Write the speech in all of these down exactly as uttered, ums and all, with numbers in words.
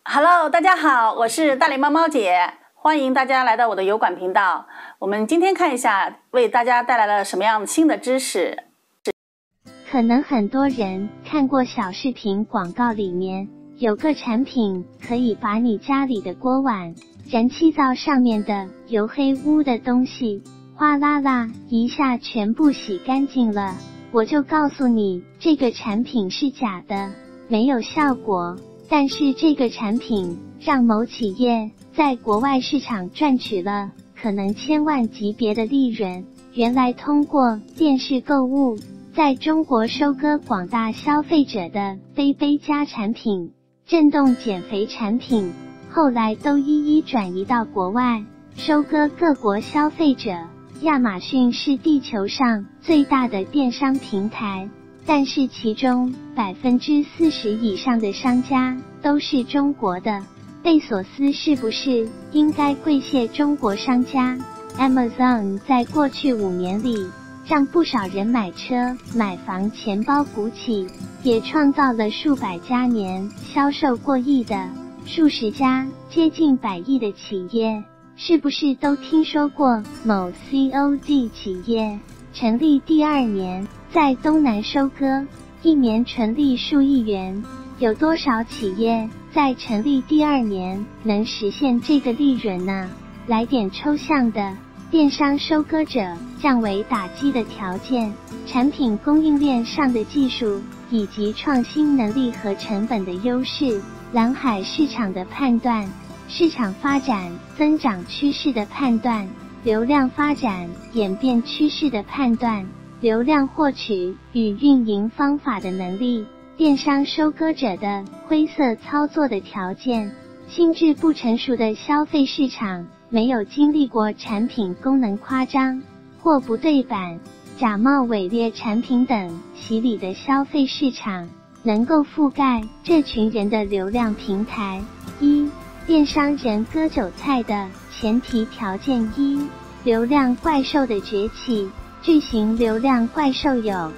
Hello， 大家好，我是大脸猫猫姐，欢迎大家来到我的油管频道。我们今天看一下，为大家带来了什么样新的知识。 可能很多人看过小视频广告，里面有个产品可以把你家里的锅碗、燃气灶上面的油黑污的东西，哗啦啦一下全部洗干净了。我就告诉你，这个产品是假的，没有效果。但是这个产品让某企业在国外市场赚取了可能千万级别的利润。原来通过电视购物，在中国收割广大消费者的杯杯佳产品、震动减肥产品，后来都一一转移到国外，收割各国消费者。亚马逊是地球上最大的电商平台，但是其中 百分之四十 以上的商家都是中国的。贝索斯是不是应该跪谢中国商家？ Amazon 在过去五年里让不少人买车买房，钱包鼓起，也创造了数百家年销售过亿的数十家接近百亿的企业。是不是都听说过某 C O D 企业成立第二年在东南收割，一年纯利数亿元？有多少企业在成立第二年能实现这个利润呢？来点抽象的，电商收割者降维打击的条件，产品供应链上的技术以及创新能力和成本的优势，蓝海市场的判断，市场发展增长趋势的判断，流量发展演变趋势的判断，流量获取与运营方法的能力，电商收割者的灰色操作的条件，心智不成熟的消费市场，没有经历过产品功能夸张或不对版、假冒伪劣产品等洗礼的消费市场，能够覆盖这群人的流量平台。一、电商人割韭菜的前提条件。一、流量怪兽的崛起。巨型流量怪兽有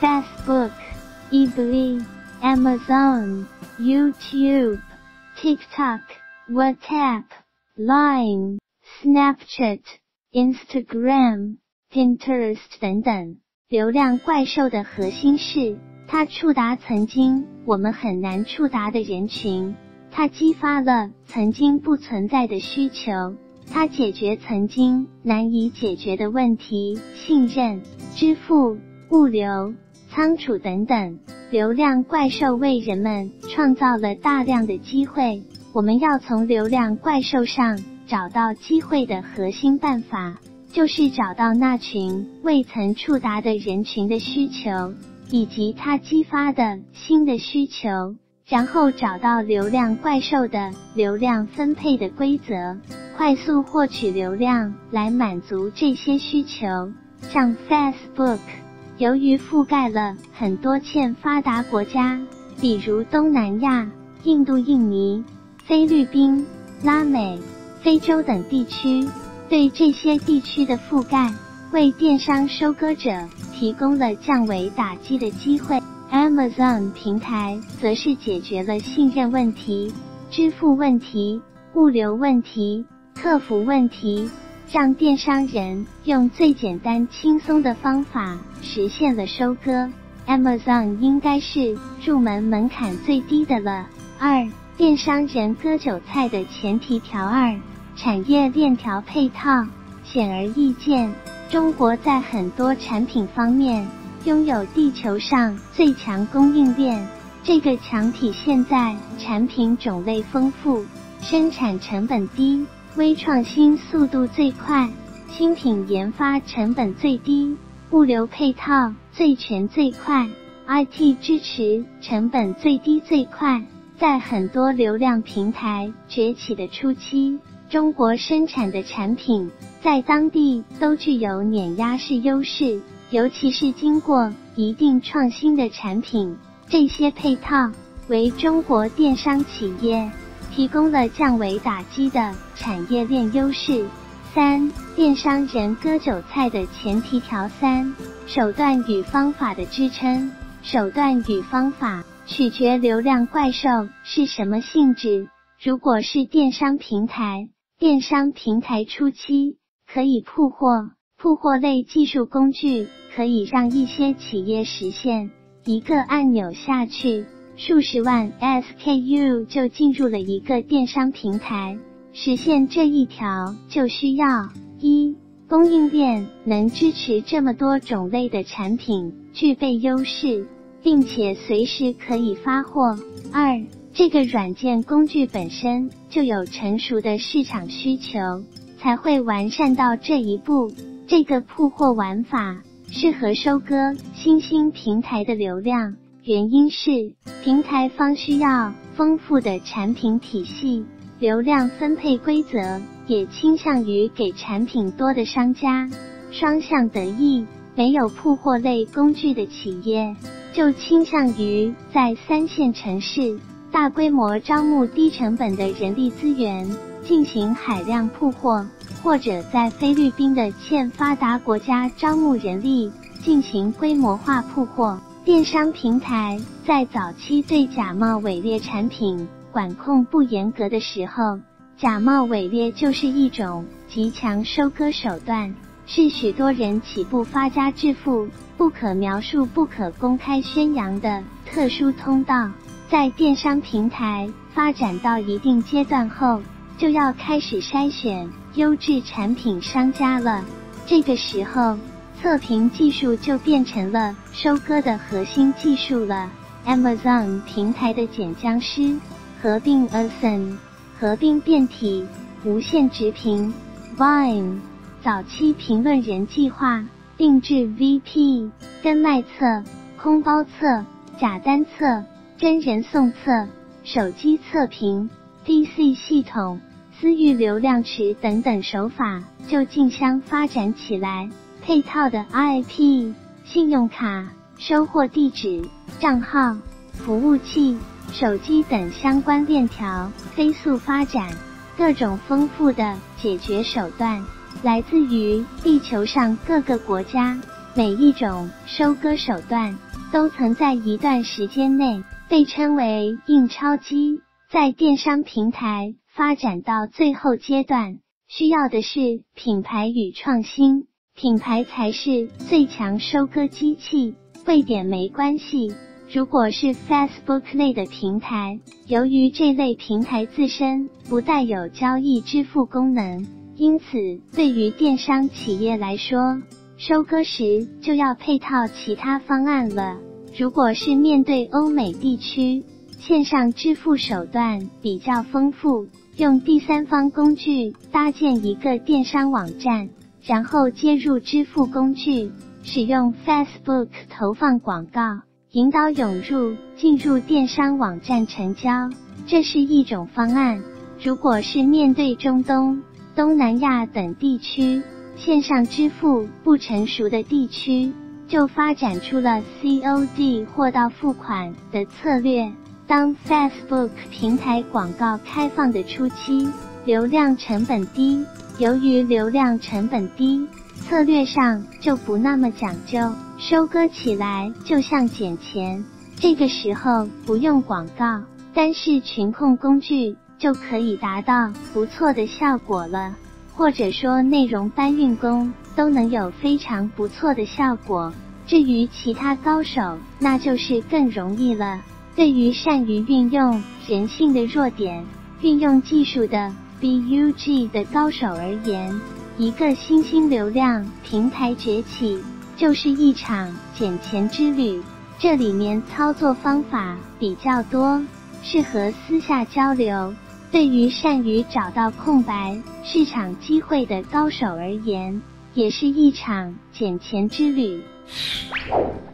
Facebook、eBay、Amazon、YouTube、TikTok、WhatsApp、Line、Snapchat、Instagram、Pinterest 等等。流量怪兽的核心是，它触达曾经我们很难触达的人群，它激发了曾经不存在的需求，它解决曾经难以解决的问题，信任、支付、物流、仓储等等。流量怪兽为人们创造了大量的机会，我们要从流量怪兽上找到机会的核心办法，就是找到那群未曾触达的人群的需求，以及它激发的新的需求，然后找到流量怪兽的流量分配的规则，快速获取流量来满足这些需求。像 Facebook， 由于覆盖了很多欠发达国家，比如东南亚、印度、印尼、菲律宾、拉美、非洲等地区，对这些地区的覆盖，为电商收割者提供了降维打击的机会。Amazon 平台则是解决了信任问题、支付问题、物流问题、客服问题，让电商人用最简单轻松的方法实现了收割。Amazon 应该是入门门槛最低的了。二、电商人割韭菜的前提条。二、产业链条配套。显而易见，中国在很多产品方面拥有地球上最强供应链，这个强体现在产品种类丰富、生产成本低、微创新速度最快、新品研发成本最低、物流配套最全最快、I T 支持成本最低最快。在很多流量平台崛起的初期，中国生产的产品在当地都具有碾压式优势，尤其是经过一定创新的产品，这些配套为中国电商企业提供了降维打击的产业链优势。三、电商人割韭菜的前提条。三、手段与方法的支撑。手段与方法取决流量怪兽是什么性质， 如果是电商平台，电商平台初期可以铺货，铺货类技术工具可以让一些企业实现一个按钮下去，数十万 S K U 就进入了一个电商平台。实现这一条就需要一供应链能支持这么多种类的产品，具备优势，并且随时可以发货。二，这个软件工具本身就有成熟的市场需求，才会完善到这一步。这个铺货玩法适合收割新兴平台的流量，原因是平台方需要丰富的产品体系，流量分配规则也倾向于给产品多的商家，双向得益。没有铺货类工具的企业，就倾向于在三线城市大规模招募低成本的人力资源，进行海量铺货，或者在菲律宾的欠发达国家招募人力，进行规模化铺货。电商平台在早期对假冒伪劣产品管控不严格的时候，假冒伪劣就是一种极强收割手段，是许多人起步发家致富不可描述不可公开宣扬的特殊通道。在电商平台发展到一定阶段后，就要开始筛选优质产品商家了。这个时候，测评技术就变成了收割的核心技术了。Amazon 平台的剪浆师合并 A S N， 合并变体无限直评 Vine， 早期评论人计划，定制 V P， 跟卖测、空包测、假单测、真人送测、手机测评、D C 系统、私域流量池等等手法就竞相发展起来。配套的 I P、信用卡、收货地址、账号、服务器、手机等相关链条飞速发展，各种丰富的解决手段来自于地球上各个国家，每一种收割手段都曾在一段时间内被称为印钞机。在电商平台发展到最后阶段，需要的是品牌与创新，品牌才是最强收割机器。贵点没关系，如果是 Facebook 类的平台，由于这类平台自身不带有交易支付功能，因此对于电商企业来说，收割时就要配套其他方案了。如果是面对欧美地区，线上支付手段比较丰富，用第三方工具搭建一个电商网站，然后接入支付工具，使用 Facebook 投放广告，引导涌入进入电商网站成交，这是一种方案。如果是面对中东、东南亚等地区，线上支付不成熟的地区，就发展出了 C O D 货到付款的策略。当 Facebook 平台广告开放的初期，流量成本低，由于流量成本低，策略上就不那么讲究，收割起来就像捡钱。这个时候不用广告，单是群控工具就可以达到不错的效果了，或者说内容搬运工都能有非常不错的效果。至于其他高手，那就是更容易了。对于善于运用人性的弱点、运用技术的 B U G 的高手而言，一个新兴流量平台崛起就是一场捡钱之旅。这里面操作方法比较多，适合私下交流。对于善于找到空白市场机会的高手而言，也是一场捡钱之旅。